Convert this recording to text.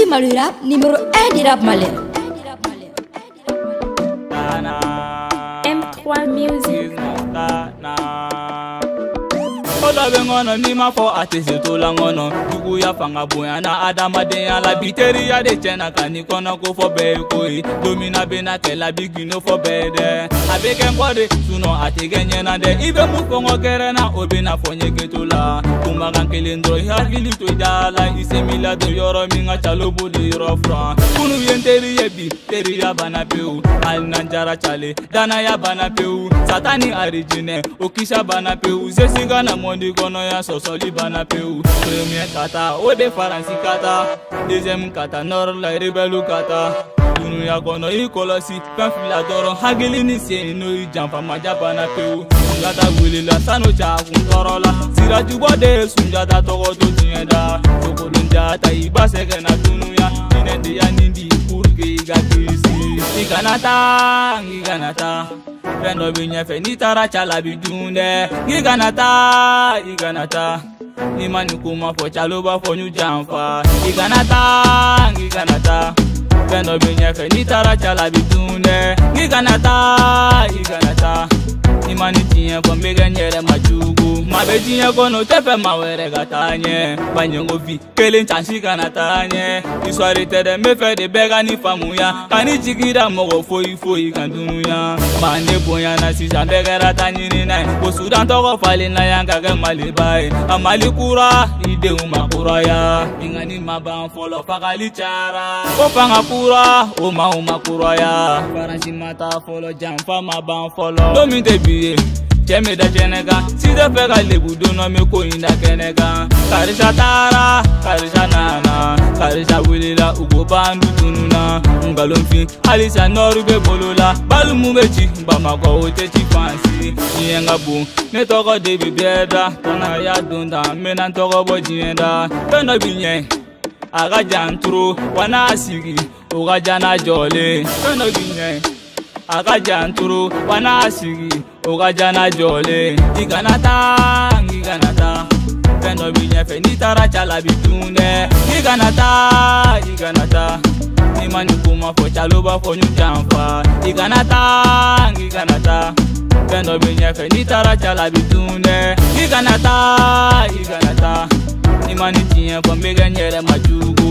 Fatima le rap, numéro 1 du rap malien. M3 Music. Ola bengono ni ma fo atese to la ngono dugu ya fanga boya na adama de ya la biteri ya de chena kani kono ko fo be ko yi domina be na ke la bigino fo be de abeke ngode suno atege nyena de ibe mu fo ngokere na obi na fo nyege to la kuma kan kelendo ya gili to dala ise mila do yoro mi nga chalo bodi yoro fran kunu yenteri yebi teri ya bana peu al nanjara chale dana ya bana peu satani origine okisha bana peu zesinga na mondi kono ya sosoli bana peu premier kata ode faransi kata deuxième kata nord la rebelu kata tunu ya kono ikolosi pamfila doro hagili ni se no jampa majapa na peu ngata gulila sano cha kuntorola siraju bode sunjata togo to tienda toko dunja ta ibaseke na tunu ya inende ya nindi kurge igatisi iganata Pendo binye fe ni tara chala bidunde Iganata Imani kuma fo chalo ba fo nyu jamfa Iganata Pendo binye fe ni tara chala bidunde Iganata Imani tiye fo mbege nyere majugu Mabe tiye kono tefe mawere gatanye Banyengo vi kele chansi kanatanye Iswari tede mefe de bega ni famuya Kani chikida mogo foi kandunuya Mane boya na sisa mbege ratanyini nai Kosudan toko fali na yanga ke malibai Amali kura ide umakura ya Ingani maban folo fakali chara Kopanga kura uma kura ya Faransi mata folo jamfa maban folo Domi debi Cheme da chenega, si de pega lebudo no me ko inda kenega. Karisha tara, karisha nana, karisha wilila ugo bandu tununa. Ngalomfi, alisa norube bolola, balu mumechi, bama ko ote chi fancy. Nienga bu, ne toko debi beda, tana ya dunda, menan toko bojienda. Pendo binye, aga jantro, wana asigi, uga jana jole. Pendo binye. Aga janturu wana asigi oga jana jole Iganata Pendo binye fe ni tara chala bitunde Iganata Imani kuma fo chalo ba fo nyu jamfa Iganata Pendo binye fe ni tara chala bitunde Iganata Imani tiye fo mbege nyere majugu